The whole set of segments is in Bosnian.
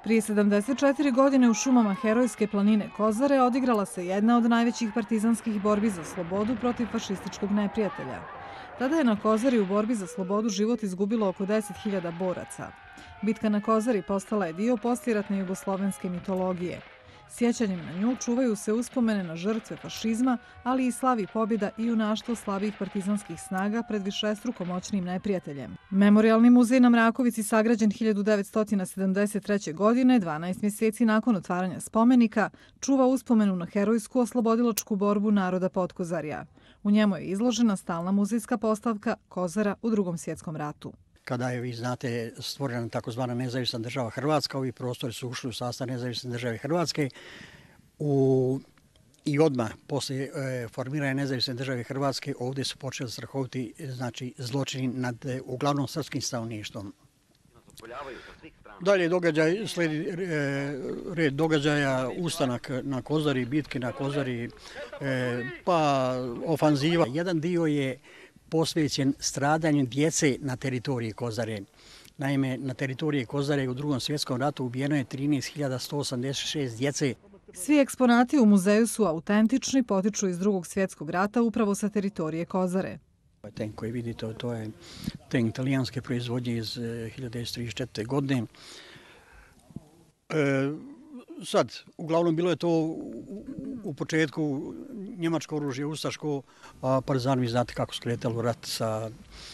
Prije 74 godine u šumama herojske planine Kozare odigrala se jedna od najvećih partizanskih borbi za slobodu protiv fašističkog neprijatelja. Tada je na Kozari u borbi za slobodu život izgubilo oko 10.000 boraca. Bitka na Kozari postala je dio poslijeratne jugoslovenske mitologije. Sjećanjem na nju čuvaju se uspomene na žrtve fašizma, ali i slavi pobjeda i junaštvo slabijih partizanskih snaga pred višestruko moćnim neprijateljem. Memorijalni muzej na Mrakovici, sagrađen 1973. godine, 12 mjeseci nakon otvaranja spomenika, čuva uspomenu na herojsku oslobodilačku borbu naroda Potkozarja. U njemu je izložena stalna muzejska postavka Kozara u Drugom svjetskom ratu. Kada je, vi znate, stvorena takozvana nezavisna država Hrvatska, ovi prostori su ušli u sastav nezavisne države Hrvatske i odmah poslije formiranja nezavisne države Hrvatske ovdje su počeli strahoviti zločini nad uglavnom srpskim stanovništvom. Dalje događaj, slijedi red događaja, ustanak na Kozari, bitke na Kozari, pa ofanziva. Jedan dio je posvećen stradanju djece na teritoriji Kozare. Naime, na teritoriji Kozare u Drugom svjetskom ratu ubijeno je 13.186 djece. Svi eksponati u muzeju su autentični, potiču iz Drugog svjetskog rata upravo sa teritorije Kozare. Tank koji vidite, to je tank italijanske proizvodnje iz 1934. godine. Sad, uglavnom bilo je to u početku njemačko oružje, ustaško, a partizani, vi znate kako su kretali u rat sa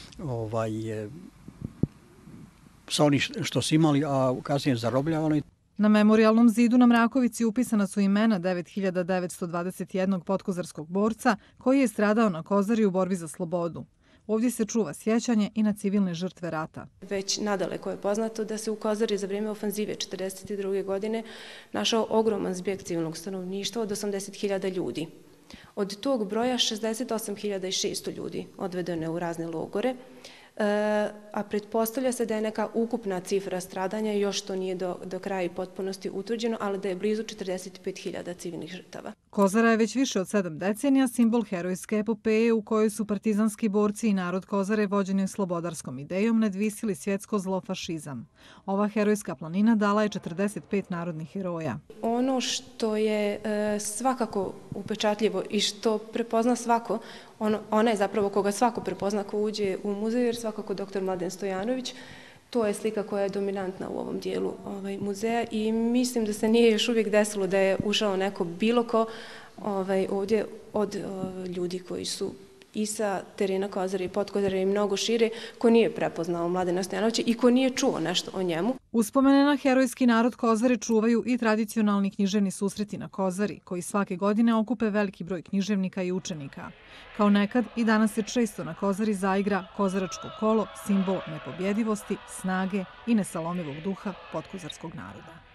onim što su imali, a kasnije zarobljavali. Na memorijalnom zidu na Mrakovici upisana su imena 9.921 potkozarskog borca koji je stradao na Kozari u borbi za slobodu. Ovdje se čuva sjećanje i na civilne žrtve rata. Već nadaleko je poznato da se u Kozari za vrijeme ofanzive 1942. godine našao ogroman zbjeg civilnog stanovništva od 80.000 ljudi. Od tog broja 68.600 ljudi odvedeno je u razne logore, a pretpostavlja se da je neka ukupna cifra stradanja, još to nije do kraja i potpunosti utvrđeno, ali da je blizu 45.000 civilnih žrtava. Kozara je već više od 7 decenija simbol herojske epopeje u kojoj su partizanski borci i narod Kozare vođeni slobodarskom idejom nadvisili svjetsko zlo fašizam. Ova herojska planina dala je 45 narodnih heroja. Ono što je svakako upečatljivo i što prepozna svako, ona je zapravo koga svako prepozna ko uđe u muzej, jer svakako dr. Mladen Stojanović, to je slika koja je dominantna u ovom dijelu muzeja i mislim da se nije još uvijek desilo da je ušao neko bilo ko ovdje od ljudi koji su i sa terena Kozare i Potkozare i mnogo šire, ko nije prepoznao Mladena Stojanovića i ko nije čuo nešto o njemu. Uspomene na herojski narod Kozare čuvaju i tradicionalni književni susreti na Kozari, koji svake godine okupe veliki broj književnika i učenika. Kao nekad, i danas se često na Kozari zaigra kozaračko kolo, simbol nepobjedivosti, snage i nesalomivog duha potkozarskog naroda.